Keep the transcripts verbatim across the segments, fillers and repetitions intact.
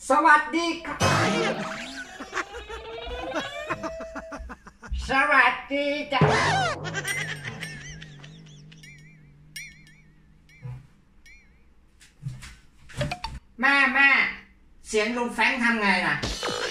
สวัสดีครับสวัสดีจ้ะแม่แม่เสียงลุงแฟรงค์ทำไงล่ะ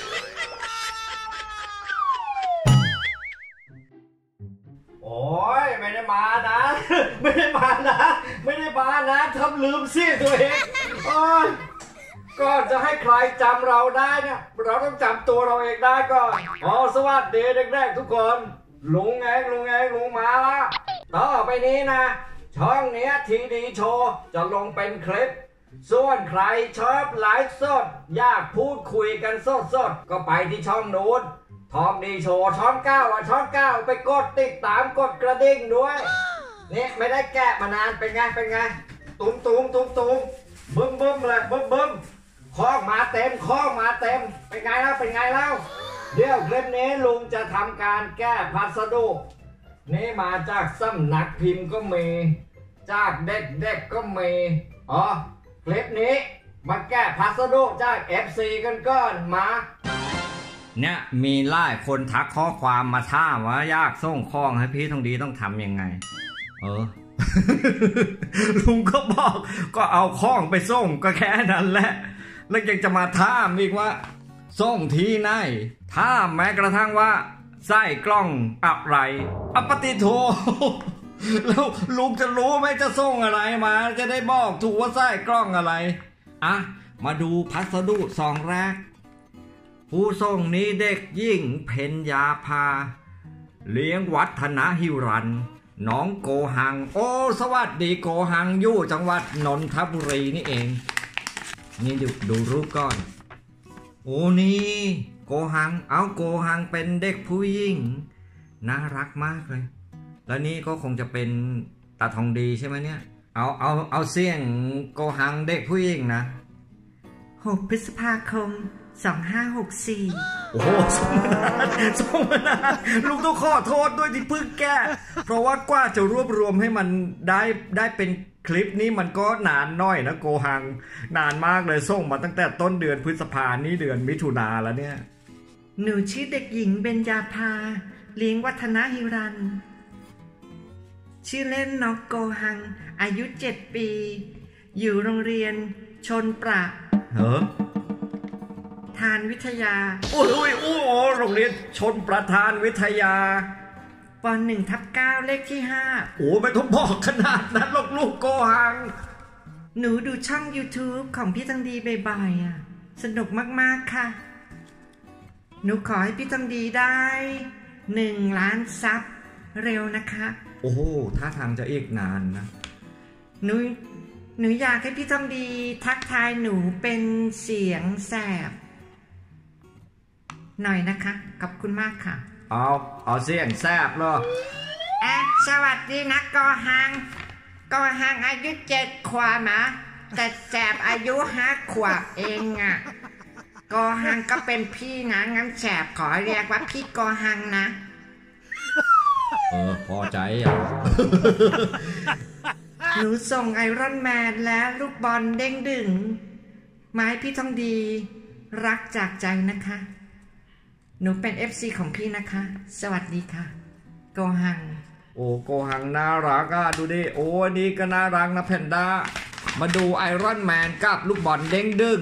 โอ้ยไม่ได้มานะไม่ได้มานะไม่ได้มานะทำลืมสิตัวเองโอ้ยก็จะให้ใครจำเราได้เนี่ยเราต้องจำตัวเราเองได้ก่อนอ๋อสวัสดีเด็กๆทุกคนลุงเองลุงเองลุงมาแล้วต่อไปนี้นะช่องนี้ทีดีโชว์จะลงเป็นคลิปส่วนใครชอบไลฟ์สดอยากพูดคุยกันสดๆก็ไปที่ช่องนู้นทอมดีโชว์ช่องเก้าอ่ะช่องเก้าไปกดติดตามกดกระดิ่งด้วยนี่ไม่ได้แกะมานานเป็นไงเป็นไงตุ้มตุ้มตุ้มตุ้มบึ้มบึ้มเลยบึ้มบึ้มข้อมาเต็มข้อมาเต็มเป็นไงแล้วเป็นไงแล้วเดี๋ยวคลิปนี้ลุงจะทำการแก้พัสดุนี่มาจากสำนักพิมพ์ก็มีจากเด็กๆก็มีอ๋อคลิปนี้มาแก้พัสดุจาก เอฟ ซี กันก่อนมาเนี่ยมีหลายคนทักข้อความมาถามว่าอยากส่งของให้พี่ทองดีต้องทำยังไงเออ ลุงก็บอกก็เอาของไปส่งก็แค่นั้นแหละแล้วยังจะมาถามอีกว่าส่งที่ไหนถามแม้กระทั่งว่าใส่กล้องอะไรอปฏิโทแล้วลุงจะรู้ไหมจะส่งอะไรมาจะได้บอกถูกว่าใส่กล้องอะไรอ่ะมาดูพัสดุซองแรกผู้ส่งนี้เด็กหญิงเพ็ญญาภาเลี้ยงวัฒนหิรันน้องโกหังโอ้สวัสดีโกหังอยู่จังหวัดนนทบุรีนี่เองนี่ดูดูรูปก่อนโอ้นี่โกหังเอาโกหังเป็นเด็กผู้หญิงน่ารักมากเลยแล้วนี่ก็คงจะเป็นตาทองดีใช่ไหมเนี่ยเอาเอาเอาเสียงโกหังเด็กผู้หญิงนะหกพฤษภาคมสองห้าหกสี่โอ้โหส่งมานานส่งมานานลุงต้องขอโทษด้วยที่เพิ่งแก้เพราะว่ากว่าจะรวบรวมให้มันได้ได้เป็นคลิปนี้มันก็นานน้อยนะโกหังนานมากเลยส่งมาตั้งแต่ต้นเดือนพฤษภานี่เดือนมิถุนาแล้วเนี่ยหนูชื่อเด็กหญิงเบญญาภาเลี้ยงวัฒนหิรันชื่อเล่นน้องโกหังอายุเจ็ดปีอยู่โรงเรียนชนประเฮ้อทานวิทยาโอ้ยโอ้โหโรงเรียนชนประทานวิทยาปหนึ่งทับเก้าเลขที่ห้าโอ้ไม่ต้องบอกขนาดนั้นหรอกลูกโกหังหนูดูช่อง YouTube ของพี่ตังดีบ่อยๆอ่ะสนุกมากๆค่ะหนูขอให้พี่ตังดีได้หนึ่งล้านซับเร็วนะคะโอ้โหท่าทางจะอีกนานนะหนูหนูอยากให้พี่ตังดีทักทายหนูเป็นเสียงแสบหน่อยนะคะขอบคุณมากค่ะเอาเอาเสียงแซบเหรอเอ๊ะสวัสดีนะกอหังกอหังอายุเจ็ดขวบนะแต่แสบอายุห้าขวบเองอ่ะกอหังก็เป็นพี่นะงั้นแสบขอเรียกว่าพี่กอหังนะเออพอใจอ่ะหนูส่งไอรอนแมนและลูกบอลเด้งดึงไม้พี่ทองดีรักจากใจนะคะหนูเป็น เอฟ ซี ของพี่นะคะสวัสดีค่ะโกหังโอ้โกหังน่ารักอ่ะดูดิโอ้นี่ก็น่ารักนะแพนด้ามาดูไอรอนแมนกับลูกบอลเด้งดึง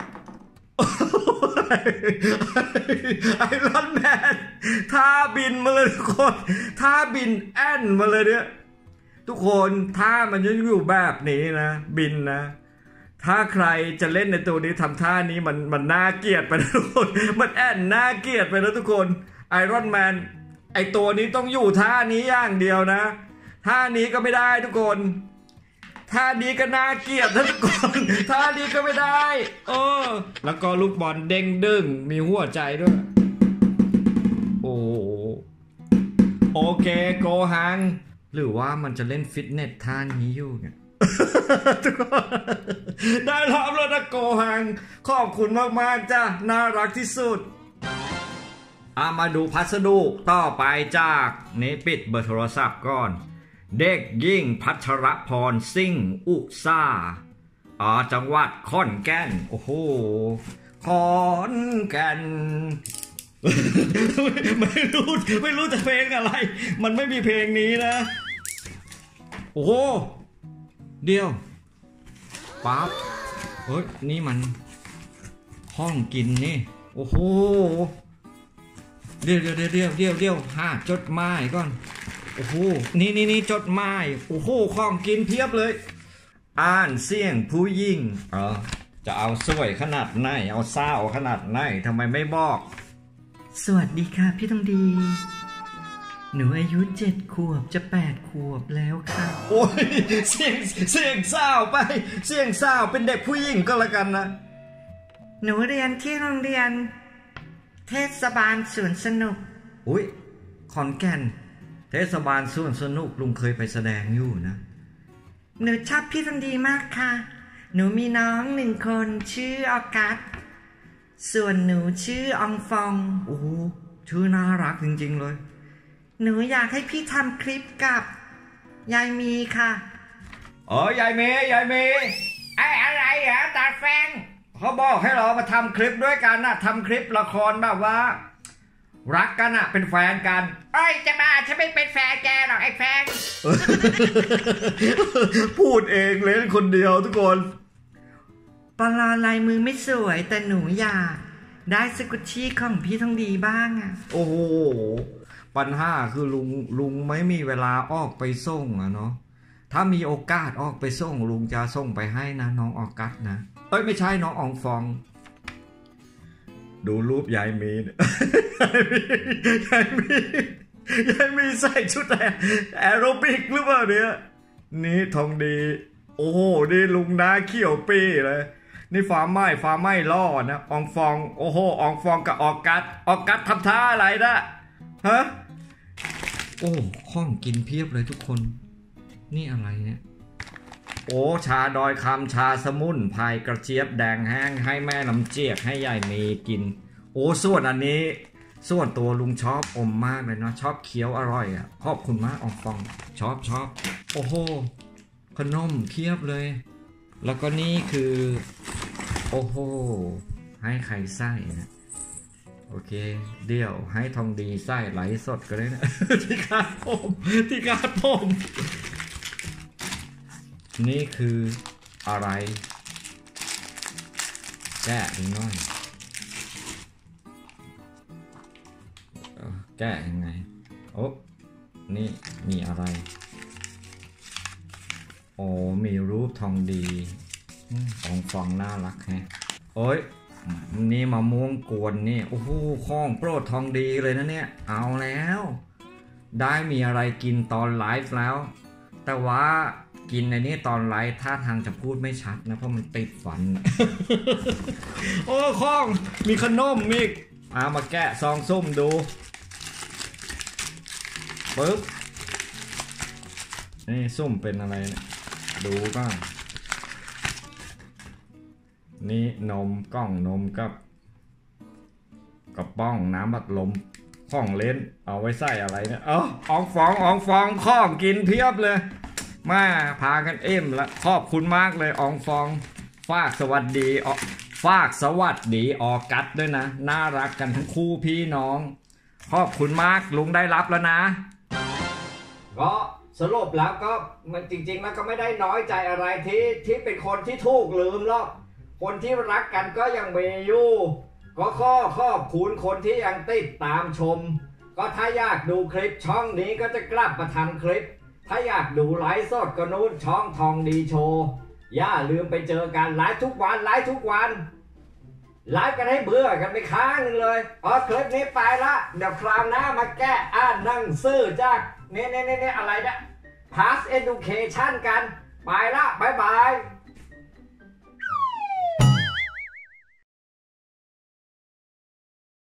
ไอรอนแมนท่าบินมาเลยทุกคนท่าบินแอนมาเลยเนี่ยทุกคนท่ามันยังอยู่แบบนี้นะบินนะถ้าใครจะเล่นในตัวนี้ทำท่านี้มันมันน่าเกลียดไปนะทุกคนมันแอนน่าเกลียดไปนะทุกคนไอรอนแมนไอตัวนี้ต้องอยู่ท่านี้อย่างเดียวนะท่านี้ก็ไม่ได้ทุกคนท่านี้ก็น่าเกลียดนะทุกคนท่านี้ก็ไม่ได้เออแล้วก็ลูกบอลเด้งดึงมีหัวใจด้วยโอ้โอเคโกหังหรือว่ามันจะเล่นฟิตเนสท่านี้อยู่เนี่ยทุกคนได้รับแล้วนะโกหังขอบคุณมากๆจ้ะน่ารักที่สุดอามาดูพัสดุต่อไปจากนี้ปิดเบอร์โทรศัพท์ก่อนเด็กยิ่งพัชรพรซิ่งอุซ่าอ่าจังหวัดขอนแก่นโอ้โหขอนแก่น ไม่รู้ไม่รู้จะเพลงอะไรมันไม่มีเพลงนี้นะโอ้โหเดียวปั๊บเฮ้ยนี่มันห้องกินนี่โอ้โหเดี๋ยวเดี๋ยวเดี๋ยวเดี๋ยวเดี๋ยวเดี๋ยวหาจดหมายก่อนโอ้โหนี่นี่นี่จดหมายโอ้โหของกินเพียบเลยอ่านเสียงผู้หญิงเออจะเอาสวยขนาดไหนเอาเศร้าขนาดไหนทำไมไม่บอกสวัสดีค่ะพี่ทองดีหนูอายุเจ็ดขวบจะแปดขวบแล้วค่ะโอ้ยเสียงเสียงเศร้าไปเสียงเศร้าเป็นเด็กผู้หญิงก็แล้วกันนะหนูเรียนที่โรงเรียนเทศบาลสวนสนุกอุ้ยขอนแก่นเทศบาลสวนสนุกลุงเคยไปแสดงอยู่นะหนูชอบพี่ทองดีมากค่ะหนูมีน้องหนึ่งคนชื่อออกัสส่วนหนูชื่ออองฟองโอ้ชื่อน่ารักจริงๆเลยหนูอยากให้พี่ทำคลิปกับยายมีค่ะอ๋อยายมียายมีไอ้อะไรเหรอตาแฟงเขาบอกให้เรามาทำคลิปด้วยกันนะทำคลิปละครแบบว่ารักกันอะเป็นแฟนกันเอ้ยจะบ้าฉันไม่เป็นแฟนแกหรอกไอ้แฟงพูดเองเล่นคนเดียวทุกคนปลาลายมือไม่สวยแต่หนูอยากได้สกุชชี่ของพี่ทองดีบ้างอะโอ้โหปัญหาคือลุงลุงไม่มีเวลาออกไปส่งอะเนาะถ้ามีโอกาสออกไปส่งลุงจะส่งไปให้นะน้องออกัสนะเอ้ยไม่ใช่น้องอองฟองดูรูปยายมียายมียายมีใส่ชุดแอโรบิกหรือเปล่าเนี่ยนี่ทองดีโอ้โหนี่ลุงนาเขียวปีเลยนี่ฟ้าไหม้ฟ้าไหม้ล่อนะอองฟองโอ้โหอองฟองกับออกัสออกัสทำท่าอะไรนะฮะโอ้ข้องกินเพียบเลยทุกคนนี่อะไรเนี่ยโอ้ชาดอยคำชาสมุนไพรกระเจี๊ยบแดงแห้งให้แม่น้ำเจี๊ยบให้ยายมีกินโอ้ส่วนอันนี้ส่วนตัวลุงชอบอมมากเลยนะชอบเคี้ยวอร่อยอ่ะขอบคุณมากอองฟองชอบชอบโอ้โหขนมเพียบเลยแล้วก็นี่คือโอ้โหให้ใครไส้นะโอเคเดี๋ยวให้ทองดีไส้ไหลสดก็ได้นะ ที่คาดผมที่คาดผมนี่คืออะไรแกะอีกหน่อยแกะยังไงโอ้นี่มีอะไรโอ้มีรูปทองดีของฟองน่ารักแฮะโอ้ยนี่มะม่วงกวนนี่โอ้โหของโปรดทองดีเลยนะเนี่ยเอาแล้วได้มีอะไรกินตอนไลฟ์แล้วแต่ว่ากินในนี้ตอนไลฟ์ท่าทางจะพูดไม่ชัดนะเพราะมันติดฟัน โอ้ข้องมีขนมมีเอามาแกะซองส้มดูปึ๊บนี่ส้มเป็นอะไรเนี่ยดูบ้างนี่นมกล้องนมกับกระป๋องน้ำบัดลมข้องเล่นเอาไว้ใส่อะไรเนี่ยเอออองฟองอองฟองข้องกินเพียบเลยมาพากันเอ็มละขอบคุณมากเลยอองฟองฝากสวัสดีฝากสวัสดีออกัสด้วยนะน่ารักกันทั้งคู่พี่น้องขอบคุณมากลุงได้รับแล้วนะก็สรุปแล้วก็มันจริงๆแล้วก็ไม่ได้น้อยใจอะไรที่ที่เป็นคนที่ถูกลืมหรอกคนที่รักกันก็ยังมีอยู่ก็ข้อขอบคุณคนที่ยังติดตามชมก็ถ้าอยากดูคลิปช่องนี้ก็จะกลับมาทำคลิปถ้าอยากดูไลฟ์สดก็นู้นช่องทองดีโชว์อย่าลืมไปเจอกันไลฟ์ทุกวันไลฟ์ทุกวันไลฟ์กันให้เบื่อกันไปค้างนึงเลยอ๋อคลิปนี้ไปละเดี๋ยวคราวหน้ามาแก้อ่านหนังสือจากเน่เน่เน่อะไรนะ Past Education กันไปละบายบาย